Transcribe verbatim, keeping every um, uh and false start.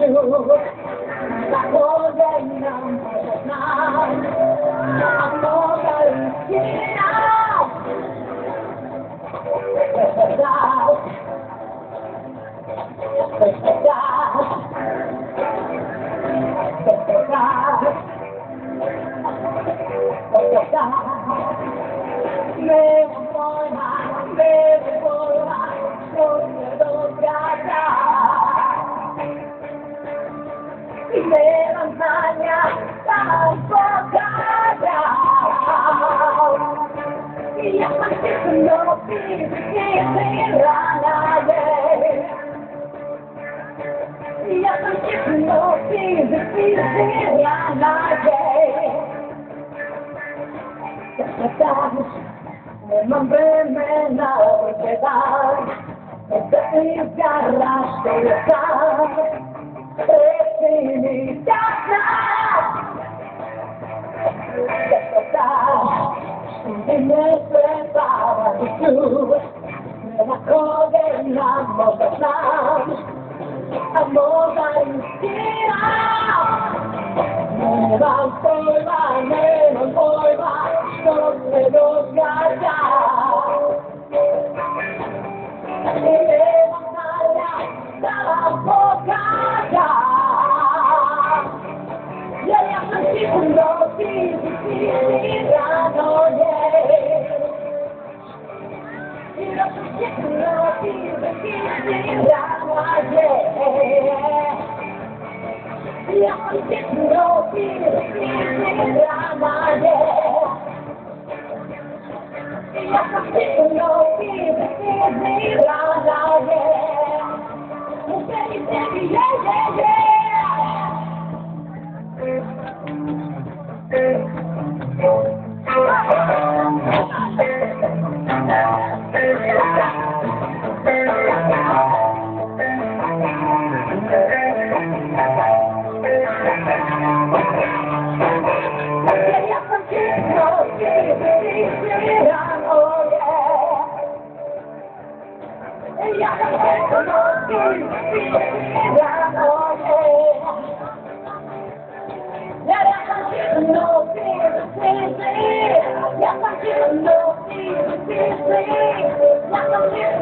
Me voy más, me voy más, no puedo callar. Y me montaña tampoco callar. Y ya parece no pide que se nadie. Y ya parece no pide que se nadie. Remember me now, que dar, desde garras de estar, definitivamente, despertar, y me prepara tú, me la cogen la movilidad, amor a inspirar, me va por la menos voy va, no me los callar. Y me montaña la boca ya. Y ella persiguiendo sin siquiera no llegue. Y lo persiguiendo sin siquiera no llegue. Y ella persiguiendo sin siquiera no llegue. Y ya casi no pide que me la yeah. Baby, baby, yeah, yeah, yeah.